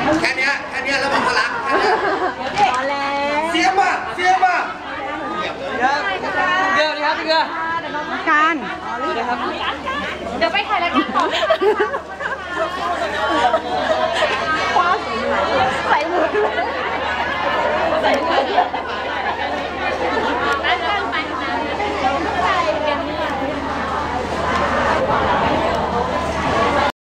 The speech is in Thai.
แค่นี้แล้วบอกว่ารักพอแล้วเสียมากเดี๋ยวครับพี่เกลือการเดี๋ยวไปถ่ายรายการต่อ